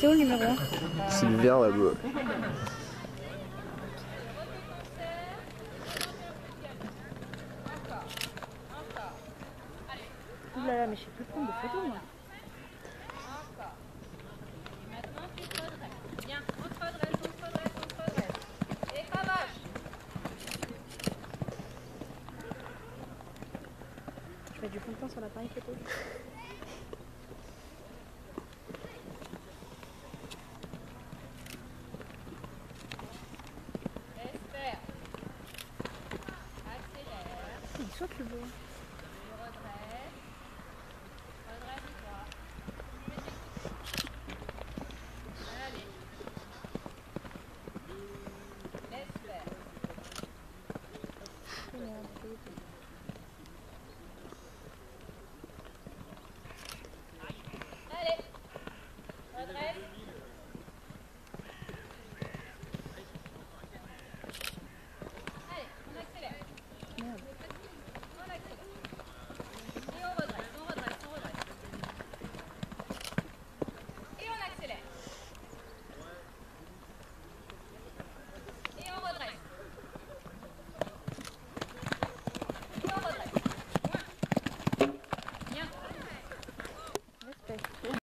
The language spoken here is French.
C'est où le numéro 1? C'est le vert là-bas. Ouh là là, mais je sais plus prendre de photos moi. Maintenant tu te redresses. Bien, on se redresse, on se redresse, on se redresse. Et cravache. Je mets du fond de teint sur l'appareil photo. Espère. Accélère. Il saute le beau.